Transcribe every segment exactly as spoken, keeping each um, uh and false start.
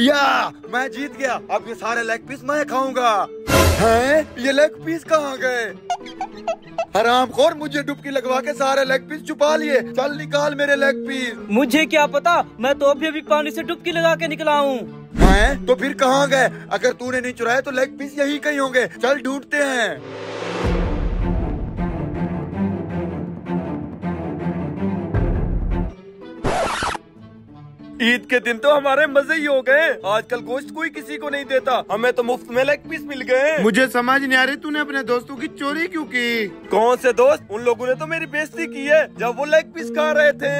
या मैं जीत गया। अब ये सारे लेग पीस मैं खाऊंगा। हैं? ये लेग पीस कहाँ गए? हरामखोर, मुझे डुबकी लगवा के सारे लेग पीस छुपा लिए। चल निकाल मेरे लेग पीस। मुझे क्या पता, मैं तो अभी अभी पानी से डुबकी लगा के निकला हूँ। हैं? तो फिर कहाँ गए? अगर तूने नहीं चुराए तो लेग पीस यही कहीं होंगे। चल ढूंढते हैं। ईद के दिन तो हमारे मजे ही हो गए। आजकल गोश्त कोई किसी को नहीं देता, हमें तो मुफ्त में लेग पीस मिल गए। मुझे समझ नहीं आ रही तूने अपने दोस्तों की चोरी क्यों की? कौन से दोस्त? उन लोगों ने तो मेरी बेइज्जती की है जब वो लेग पीस खा रहे थे।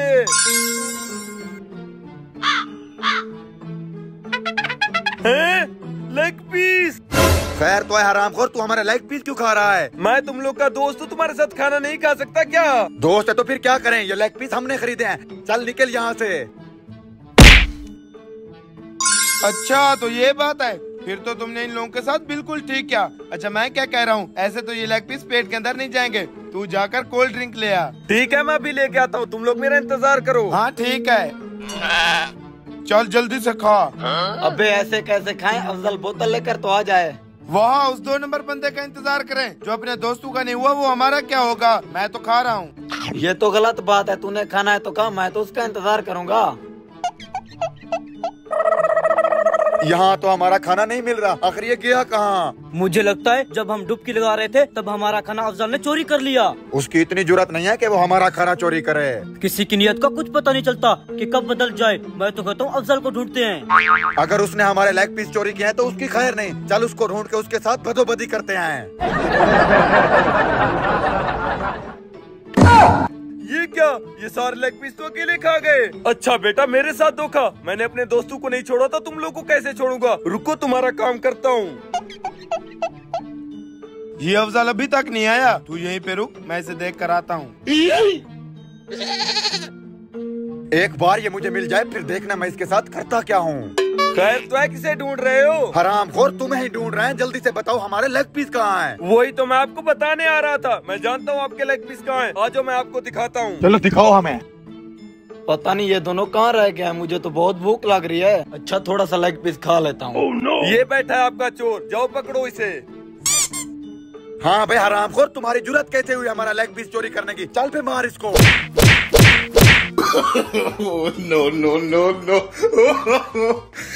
हैं? Leg piece? खैर तो है हरामखोर, तू हमारा लेग पीस क्यों खा रहा है? मैं तुम लोग का दोस्त हूँ, तुम्हारे साथ खाना नहीं खा सकता क्या? दोस्त है तो फिर क्या करें? ये लेग पीस हमने खरीदे हैं। चल निकल यहाँ से। अच्छा तो ये बात है, फिर तो तुमने इन लोगों के साथ बिल्कुल ठीक किया। अच्छा मैं क्या कह रहा हूँ, ऐसे तो ये लेग पीस पेट के अंदर नहीं जाएंगे। तू जाकर कोल्ड ड्रिंक ले आ। ठीक है, मैं अभी लेके आता हूँ, तुम लोग मेरा इंतजार करो। हाँ ठीक है, चल जल्दी से खा। अबे ऐसे कैसे खाएं? अफजल बोतल लेकर तो आ जाए। वहाँ उस दो नंबर बंदे का इंतजार करें। जो अपने दोस्तों का नहीं हुआ वो हमारा क्या होगा? मैं तो खा रहा हूँ। ये तो गलत बात है, तूने खाना है तो खा, मैं तो उसका इंतजार करूंगा। यहाँ तो हमारा खाना नहीं मिल रहा, आखिर ये गया कहाँ? मुझे लगता है जब हम डुबकी लगा रहे थे तब हमारा खाना अफजल ने चोरी कर लिया। उसकी इतनी जुर्रत नहीं है कि वो हमारा खाना चोरी करे। किसी की नियत का कुछ पता नहीं चलता कि कब बदल जाए। मैं तो कहता हूँ अफजल को ढूंढते हैं। अगर उसने हमारे लेग पीस चोरी किए हैं तो उसकी खैर नहीं। चल उसको ढूंढ के उसके साथ बदोबदी करते हैं। ये क्या? ये सारे लेग पीस तो अकेले खा गए। अच्छा बेटा, मेरे साथ धोखा। मैंने अपने दोस्तों को नहीं छोड़ा था, तुम लोग को कैसे छोड़ूंगा? रुको, तुम्हारा काम करता हूँ। ये अफजल अभी तक नहीं आया, तू यहीं पे रुक, मैं इसे देख कर आता हूँ। एक बार ये मुझे मिल जाए फिर देखना मैं इसके साथ करता क्या हूँ। खैर तो है, किसे ढूंढ रहे हो? हरामखोर, तुम्हें ही ढूंढ रहे हैं। जल्दी से बताओ हमारे लेग पीस कहाँ हैं? वही तो मैं आपको बताने आ रहा था। मैं जानता हूँ आपके लेग पीस कहाँ हैं। आज मैं आपको दिखाता हूँ। चलो दिखाओ हमें। पता नहीं ये दोनों कहाँ रह गए हैं, मुझे तो बहुत भूख लग रही है। अच्छा थोड़ा सा लेग पीस खा लेता हूँ। oh, no. ये बैठा है आपका चोर, जाओ पकड़ो इसे। हाँ भाई हरामखोर, तुम्हारी जुर्रत कैसे हुई हमारा लेग पीस चोरी करने की? चल पे मार इसको। No no no no